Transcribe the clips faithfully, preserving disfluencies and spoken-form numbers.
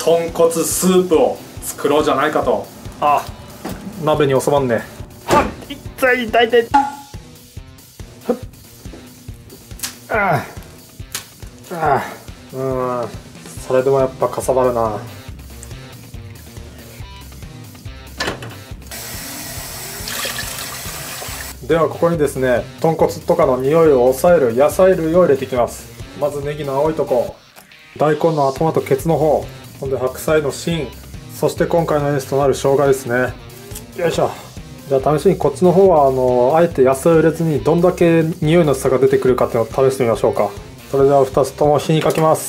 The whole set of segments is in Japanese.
豚骨スープを作ろうじゃないかと。あ、鍋に収まんね。はっ、痛い痛い痛い。ああ、ああ、うん、それでもやっぱかさばるな。ではここにですね、豚骨とかの匂いを抑える野菜類を入れていきます。まずネギの青いとこ、大根の頭とケツの方、ほんで白菜の芯、そして今回のエースとなる生姜ですね。よいしょ。じゃあ試しにこっちの方はあのあえて野菜を入れずにどんだけ匂いの差が出てくるかっていうのを試してみましょうか。それではふたつとも火にかけます。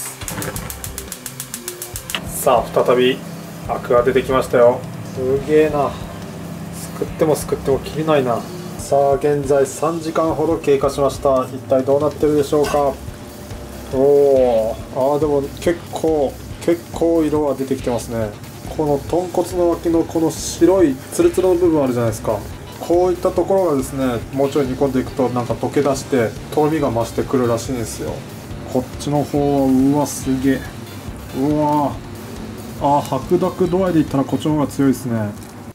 さあ再びアクが出てきましたよ。すげえな。すくってもすくっても切れないな。さあ現在さんじかんほど経過しました。一体どうなってるでしょうか。おお、あーでも結構結構色が出てきてますね。この豚骨の脇のこの白いツルツルの部分あるじゃないですか。こういったところがですね、もうちょい煮込んでいくとなんか溶け出してとろみが増してくるらしいんですよ。こっちの方はうわすげえ、うわあ、白濁度合いでいったらこっちの方が強いですね。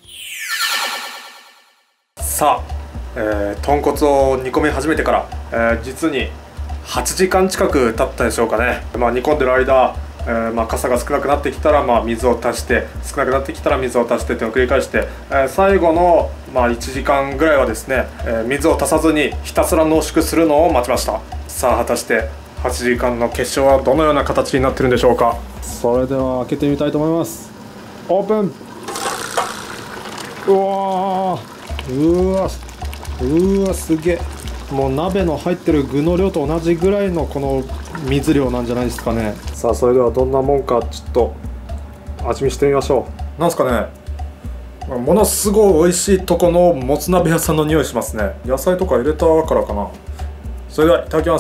さあ、えー、豚骨を煮込み始めてから、えー、実にはちじかん近く経ったでしょうかね。まあ、煮込んでる間、えーまあ、傘が少なくなってきたら、まあ、水を足して、少なくなってきたら水を足してっていうのを繰り返して、えー、最後の、まあ、いちじかんぐらいはですね、えー、水を足さずにひたすら濃縮するのを待ちました。さあ果たしてはちじかんの結晶はどのような形になってるんでしょうか。それでは開けてみたいと思います。オープン。うわー、うわうわすげえ。もう鍋の入ってる具の量と同じぐらいのこの水量なんじゃないですかね。さあそれではどんなもんかちょっと味見してみましょう。なんすかね、ものすごい美味しいとこのもつ鍋屋さんの匂いしますね。野菜とか入れたからかな。それではいただきます。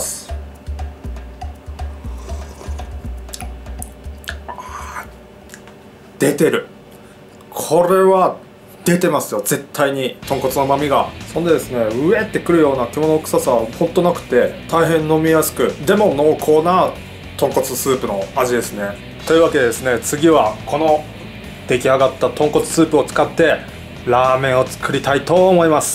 出てる、これは出てますよ絶対に。豚骨の旨味が、そんでですね、うえってくるような獣臭さはほんとなくて、大変飲みやすくでも濃厚な豚骨スープの味ですね。というわけでですね、次はこの出来上がった豚骨スープを使ってラーメンを作りたいと思います。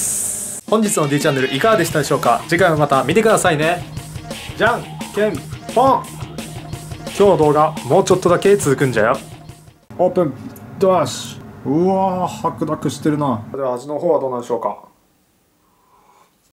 本日の D チャンネルいかがでしたでしょうか。次回もまた見てくださいね。じゃんけんぽん。今日の動画もうちょっとだけ続くんじゃよ。オープンダッシュ。うわー白濁してるな。では味の方はどうなんでしょうか。